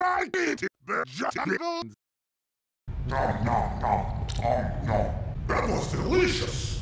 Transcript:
I eat it. They're just evil. Nom nom nom. Nom nom. That was delicious.